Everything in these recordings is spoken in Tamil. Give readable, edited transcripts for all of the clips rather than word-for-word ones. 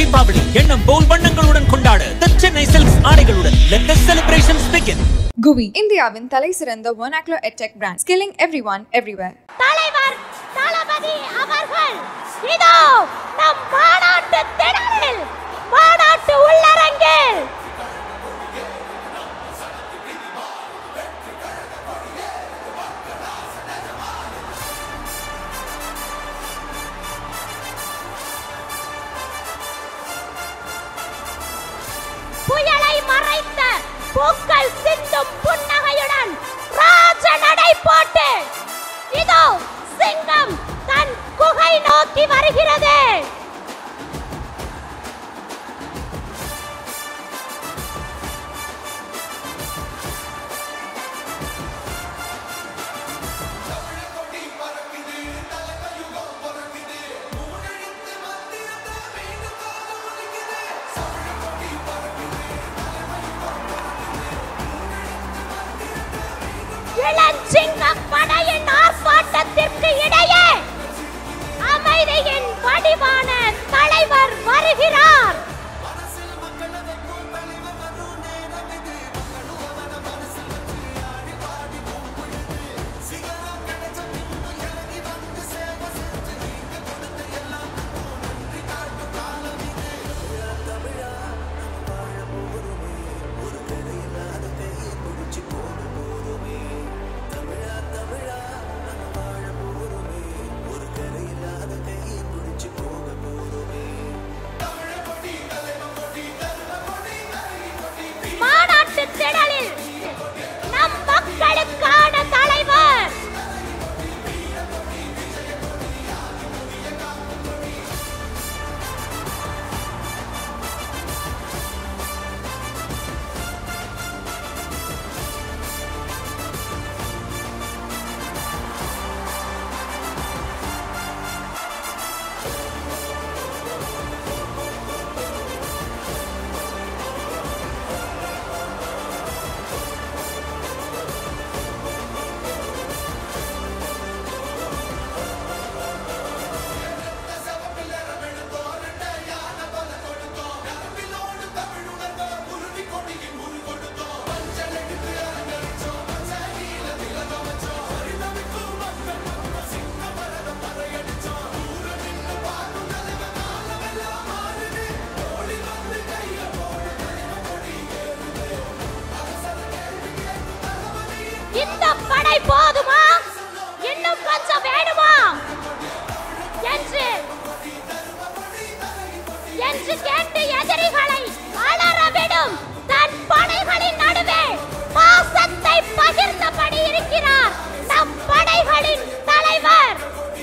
தீபாவளி எண்ணம் போல் வண்ணங்களுடன் கொண்டாட The Chennai Silks ஆடைகளுடன் let the celebrations begin. GUVI இந்தியாவின் தலை சிறந்த vernacular edtech brand, skilling everyone everywhere. தலைவர் தளபதி அவர்கள் இதோ நம் மாநாட்டு திடலில் மாநாட்டு உள்ளரங்கில் புயலை மறைத்த பூக்கள் சிந்தும் புன்னகையுடன் ராஜ நடை போட்டு இதோ சிங்கம் தன் குகை நோக்கி வருகிறது. இளஞ்சிங்கம் படையின் ஆர்ப்பாட்டத்திற்கு இடையே அமைதியின் வடிவான தலைவர் வருகிறார். திடலில் நம் மக்களுக்கான தலைவர் இந்த படை போதுமா, இன்னும் கொஞ்சம் வேணுமா என்று கேட்டு எதிரிகளை அலறவிடும் தன் படைகளின் நடுவே பாசத்தை பகிர்ந்தபடி இருக்கிறார் நம் படைகளின் தலைவர்.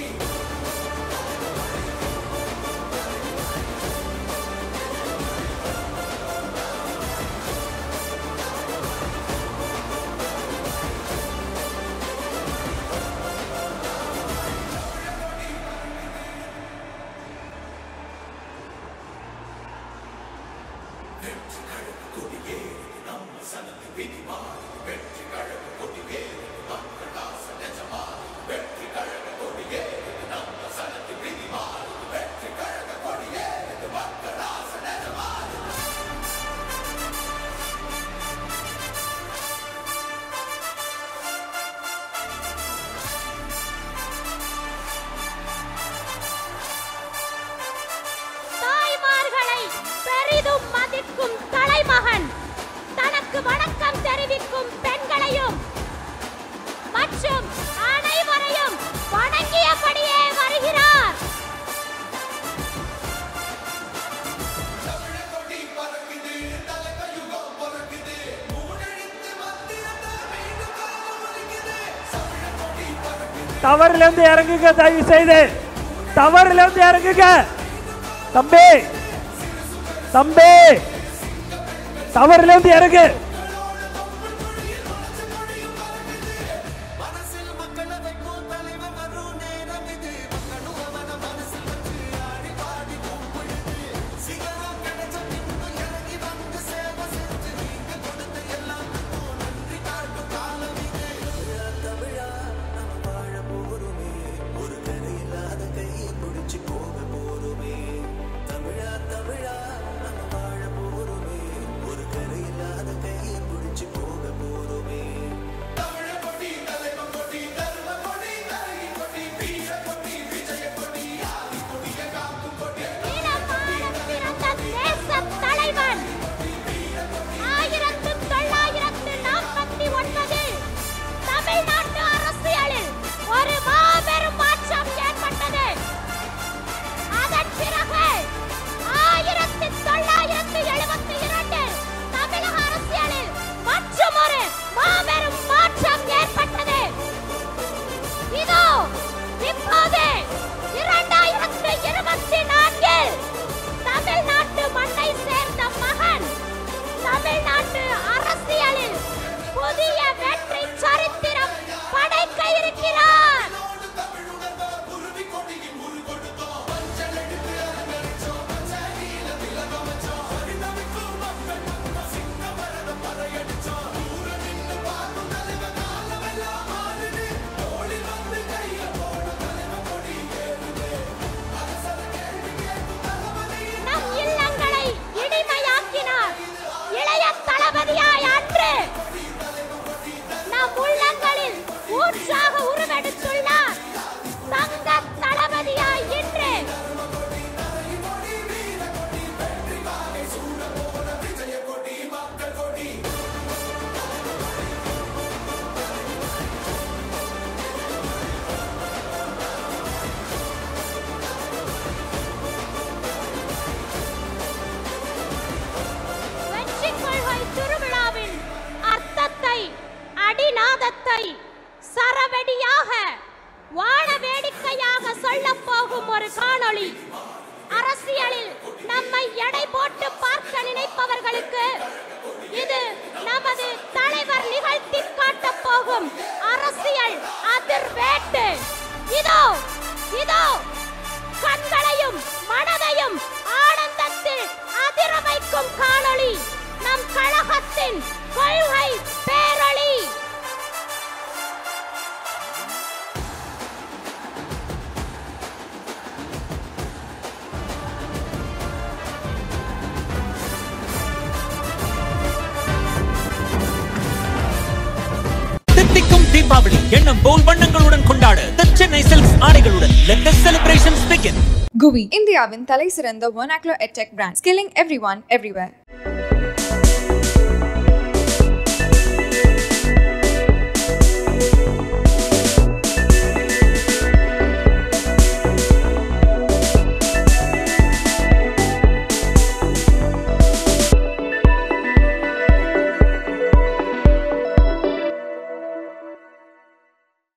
பெரிதும் மதிக்கும் தலைமகன் தனக்கு வணக்கம் தெரிவிக்கும் பெண்களையும் மற்றும் அனைவரையும் வணங்கியபடியே வருகிறார். தவறிலிருந்து இறங்குங்க, தயவு செய்து தவறிலிருந்து இறங்குங்க. தம்பி தம்பி தவறிலிருந்து இறங்கு. ஒரு கரையில்லாத கையை பிடிச்சு போக போறோமே தமிழா தமிழா தீபாவளி எண்ணம் போல் வண்ணங்களுடன் கொண்டாடு The Chennai Silks ஆடைகளுடன் Let the celebrations begin. GUVI, இந்தியாவின் தலைசிறந்த vernacular edtech brand, skilling everyone everywhere.